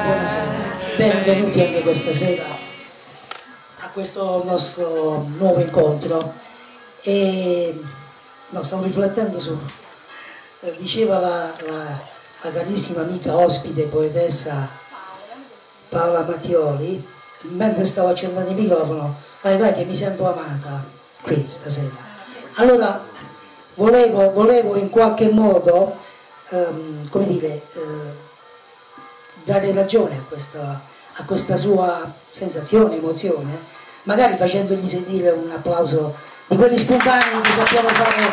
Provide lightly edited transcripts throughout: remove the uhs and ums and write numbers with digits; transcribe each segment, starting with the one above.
Buonasera, benvenuti anche questa sera a questo nostro nuovo incontro. E no, stavo riflettendo su, diceva la carissima amica ospite, poetessa Paola Mattioli, mentre stavo accendendo il microfono: vai vai che mi sento amata qui stasera. Allora volevo in qualche modo come dire, dare ragione a questa sua sensazione, emozione, magari facendogli sentire un applauso di quelli spontanei che sappiamo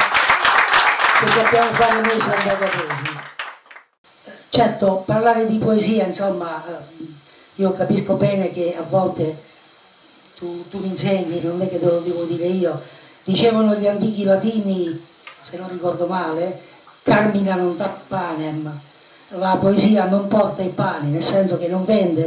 fare noi sandagatesi. Certo, parlare di poesia, insomma, io capisco bene che a volte tu mi insegni, non è che te lo devo dire io. Dicevano gli antichi latini, se non ricordo male, carmina non da panem, la poesia non porta i pani, nel senso che non vende,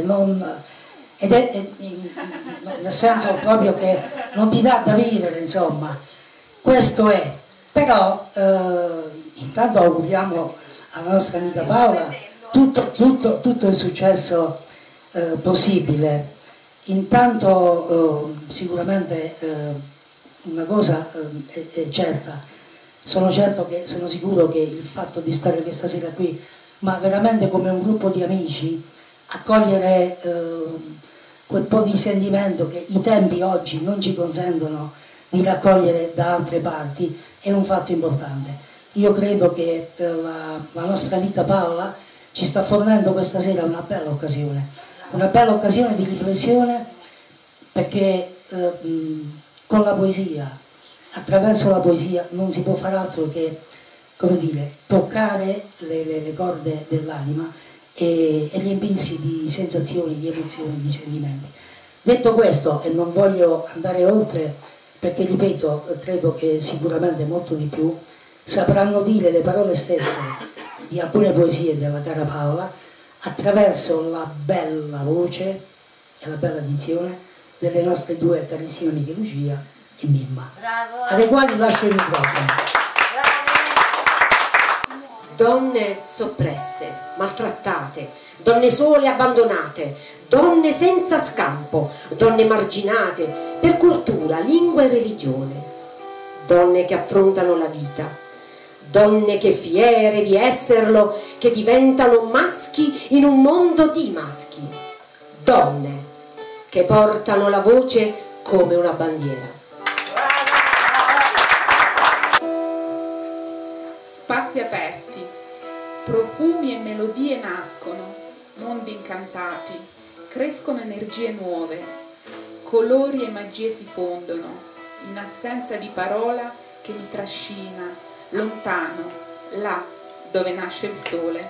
nel senso proprio che non ti dà da vivere, insomma. Questo è. Però intanto auguriamo alla nostra amica Paola tutto il successo possibile. Intanto sicuramente una cosa è certa, sono sicuro che il fatto di stare questa sera qui, ma veramente come un gruppo di amici, accogliere quel po' di sentimento che i tempi oggi non ci consentono di raccogliere da altre parti, è un fatto importante. Io credo che la nostra amica Paola ci sta fornendo questa sera una bella occasione di riflessione, perché con la poesia, attraverso la poesia, non si può fare altro che, come dire, toccare le corde dell'anima e riempirsi di sensazioni, di emozioni, di sentimenti. Detto questo, e non voglio andare oltre, perché ripeto, credo che sicuramente molto di più sapranno dire le parole stesse di alcune poesie della cara Paola attraverso la bella voce e la bella dizione delle nostre due carissime amiche Lucia e Mimma, alle quali lascio il microfono. Donne soppresse, maltrattate, donne sole abbandonate, donne senza scampo, donne marginate per cultura, lingua e religione, donne che affrontano la vita, donne che fiere di esserlo, che diventano maschi in un mondo di maschi, donne che portano la voce come una bandiera. Spazi aperti, profumi e melodie nascono, mondi incantati, crescono energie nuove, colori e magie si fondono, in assenza di parola che mi trascina, lontano, là dove nasce il sole.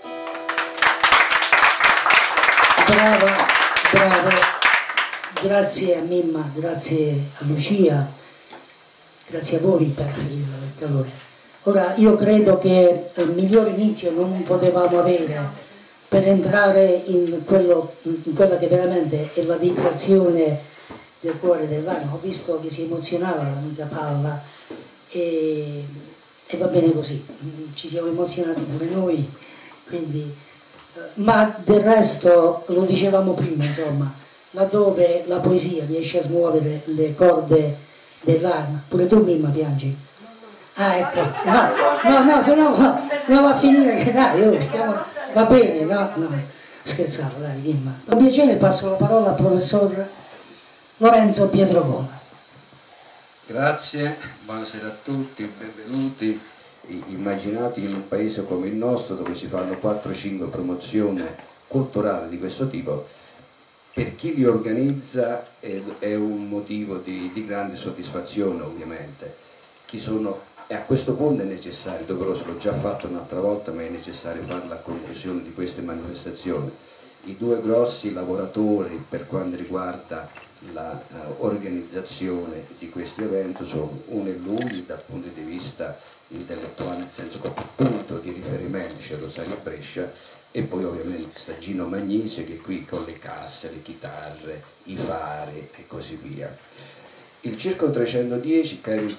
Brava, grazie a Mimma, grazie a Lucia, grazie a voi per il calore. Ora, io credo che il miglior inizio non potevamo avere per entrare in quella che veramente è la vibrazione del cuore dell'anima. Ho visto che si emozionava l'amica Paola e va bene così, ci siamo emozionati pure noi, quindi, ma del resto lo dicevamo prima, insomma, laddove la poesia riesce a smuovere le corde dell'anima. Pure tu Mimma piangi? Ah, ecco, no, se no va a finire che dai, va bene, no, scherzavo, dai, Mimma. Con piacere passo la parola al professor Lorenzo Pietrogona. Grazie, buonasera a tutti, benvenuti. Immaginate in un paese come il nostro, dove si fanno 4-5 promozioni culturali di questo tipo, per chi li organizza è un motivo di grande soddisfazione, ovviamente. E a questo punto è necessario, doveroso, l'ho già fatto un'altra volta, ma è necessario farla a conclusione di queste manifestazioni. I due grossi lavoratori per quanto riguarda l'organizzazione di questo evento sono uno e lui dal punto di vista intellettuale, nel senso che punto di riferimento c'è Rosario Brescia, e poi ovviamente sta Gino Magnese che è qui con le casse, le chitarre, i fari e così via. Il Circolo 310, Kevin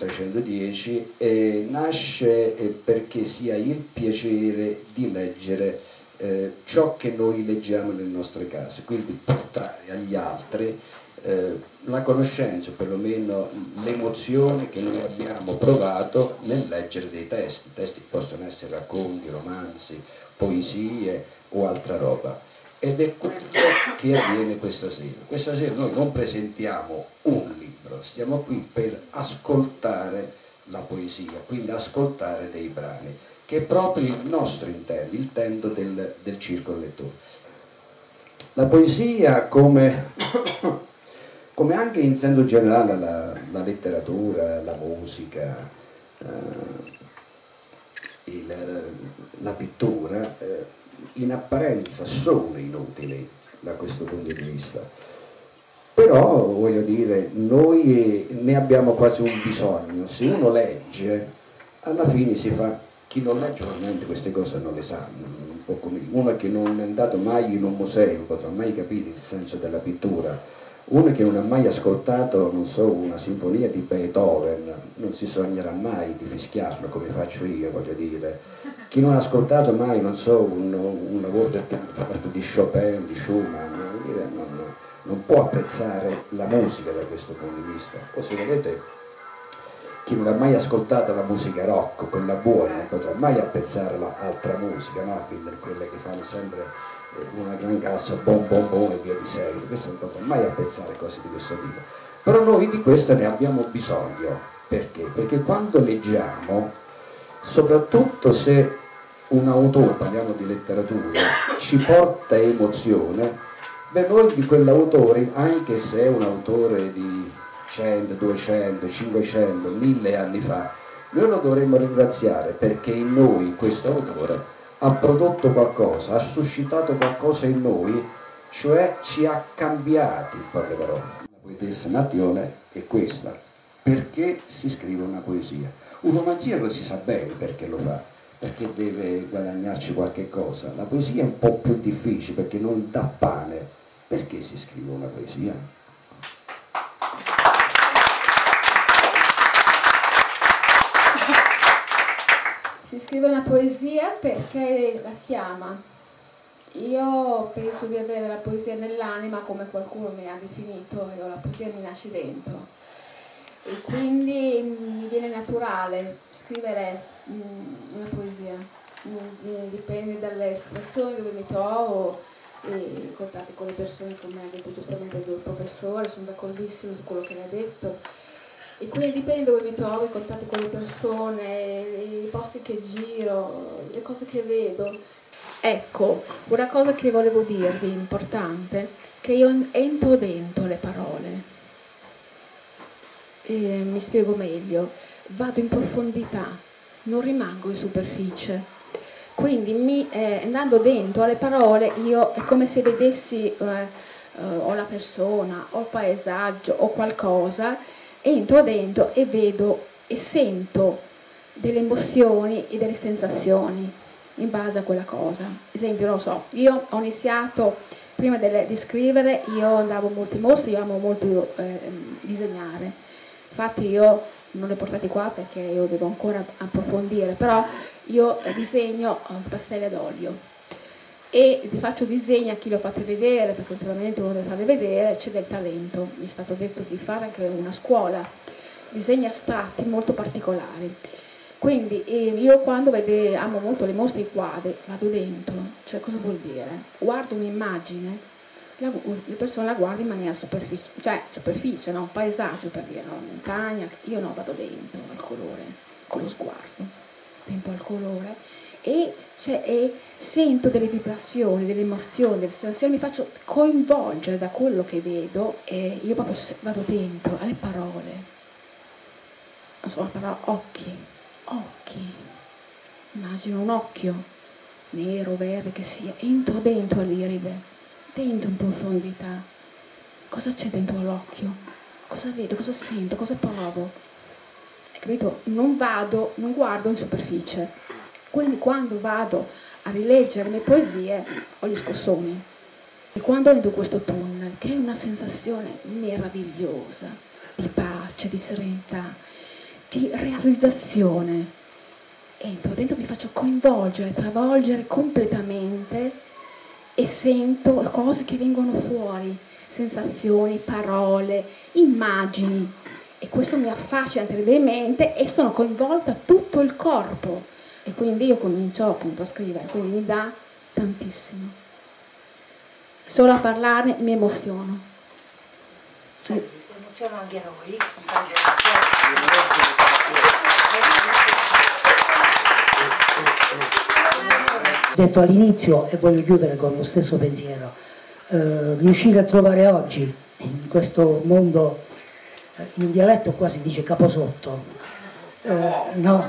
310, nasce perché si ha il piacere di leggere ciò che noi leggiamo nelle nostre case, quindi portare agli altri la conoscenza, o perlomeno l'emozione che noi abbiamo provato nel leggere dei testi. Testi che possono essere racconti, romanzi, poesie o altra roba. Ed è quello che avviene questa sera. Questa sera noi non presentiamo un libro, stiamo qui per ascoltare la poesia, quindi ascoltare dei brani, che è proprio il nostro intento, il intento del Circolo Lettori. La poesia, come anche in senso generale la letteratura, la musica, la pittura, in apparenza sono inutili da questo punto di vista, però voglio dire, noi ne abbiamo quasi un bisogno. Se uno legge, alla fine si fa, chi non legge ovviamente queste cose non le sa, un po' come uno che non è andato mai in un museo non potrà mai capire il senso della pittura. Uno che non ha mai ascoltato, non so, una sinfonia di Beethoven non si sognerà mai di fischiarlo come faccio io, voglio dire. Chi non ha ascoltato mai, non so, un lavoro del pianoforte di Chopin, di Schumann, voglio dire, non può apprezzare la musica da questo punto di vista. O se vedete, chi non ha mai ascoltato la musica rock, quella buona, non potrà mai apprezzare l'altra musica, no? Quindi quelle che fanno sempre una gran cassa, bom bom bom e via di seguito. Questo non potrà mai apprezzare cose di questo tipo. Però noi di questo ne abbiamo bisogno. Perché? Perché quando leggiamo, soprattutto se un autore, parliamo di letteratura, ci porta emozione, beh, noi di quell'autore, anche se è un autore di 100, 200, 500, 1000 anni fa, noi lo dovremmo ringraziare perché in noi questo autore ha prodotto qualcosa, ha suscitato qualcosa in noi, cioè ci ha cambiati, in poche parole. La poetessa Mattione è questa. Perché si scrive una poesia? Un romanziere si sa bene perché lo fa, perché deve guadagnarci qualche cosa. La poesia è un po' più difficile perché non dà pane. Perché si scrive una poesia? Si scrive una poesia perché la si ama. Io penso di avere la poesia nell'anima, come qualcuno mi ha definito, e la poesia mi nasce dentro. E quindi mi viene naturale scrivere una poesia. Dipende dalle situazioni dove mi trovo, e contatti con le persone, come ha detto giustamente il professore, sono d'accordissimo su quello che l'ha detto. E quindi dipende dove mi trovo, i contatti con le persone, i posti che giro, le cose che vedo. Ecco, una cosa che volevo dirvi, importante, che io entro dentro le parole. Mi spiego meglio, vado in profondità, non rimango in superficie. Quindi andando dentro alle parole, io è come se vedessi o la persona, o il paesaggio, o qualcosa, entro dentro e vedo e sento delle emozioni e delle sensazioni in base a quella cosa. Esempio, non so, io ho iniziato, prima di scrivere, io andavo molto in mostre, io amo molto disegnare. Infatti io non li ho portati qua perché io devo ancora approfondire, però io disegno pastelle d'olio e vi faccio disegni a chi lo fate vedere, perché ultimamente uno deve farli vedere, c'è del talento. Mi è stato detto di fare anche una scuola, disegni astratti molto particolari. Quindi io quando amo molto le mostre e i quadri, vado dentro, cioè cosa vuol dire? Guardo un'immagine, le persone la guardano in maniera superficie, no? Paesaggio per dire, no? Montagna, io no, vado dentro al colore, con lo sguardo, dentro al colore e sento delle vibrazioni, delle emozioni, delle sensazioni, mi faccio coinvolgere da quello che vedo e io proprio vado dentro alle parole. Non so, la parola occhi, immagino un occhio, nero, verde che sia, entro dentro all'iride, dentro in profondità. Cosa c'è dentro l'occhio? Cosa vedo, cosa sento, cosa provo? Capito? Non guardo in superficie. Quindi quando vado a rileggere le mie poesie ho gli scossoni. E quando entro in questo tunnel, che è una sensazione meravigliosa, di pace, di serenità, di realizzazione, entro dentro, mi faccio coinvolgere, travolgere completamente e sento cose che vengono fuori, sensazioni, parole, immagini, e questo mi affascina terribilmente e sono coinvolta tutto il corpo, e quindi io comincio appunto a scrivere, quindi mi dà tantissimo. Solo a parlarne mi emoziono. Sì, emoziona anche noi. Detto all'inizio, e voglio chiudere con lo stesso pensiero, riuscire a trovare oggi in questo mondo, in dialetto qua si dice caposotto, no,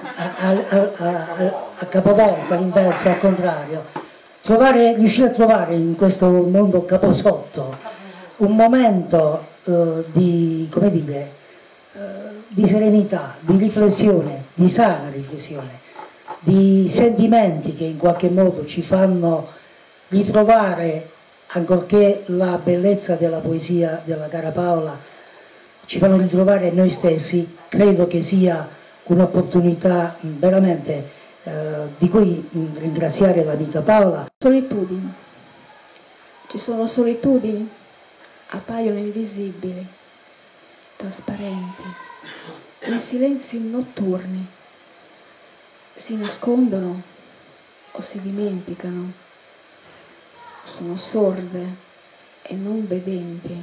a capovolto, all'inverso, al contrario, riuscire a trovare in questo mondo caposotto un momento di, come dire, di serenità, di riflessione, di sana riflessione, di sentimenti che in qualche modo ci fanno ritrovare, ancorché la bellezza della poesia della cara Paola, ci fanno ritrovare noi stessi, credo che sia un'opportunità veramente di cui ringraziare l'amica Paola. Solitudini. Ci sono solitudini, appaiono invisibili, trasparenti, in silenzi notturni, si nascondono o si dimenticano, sono sorde e non vedenti,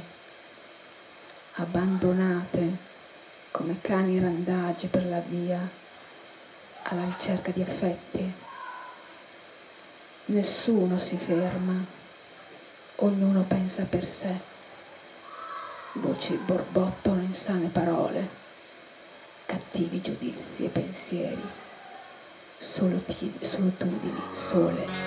abbandonate come cani randagi per la via alla ricerca di affetti. Nessuno si ferma, ognuno pensa per sé, voci borbottano insane parole, cattivi giudizi e pensieri, solitudini sole.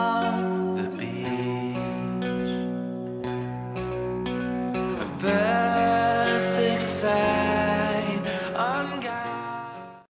Bird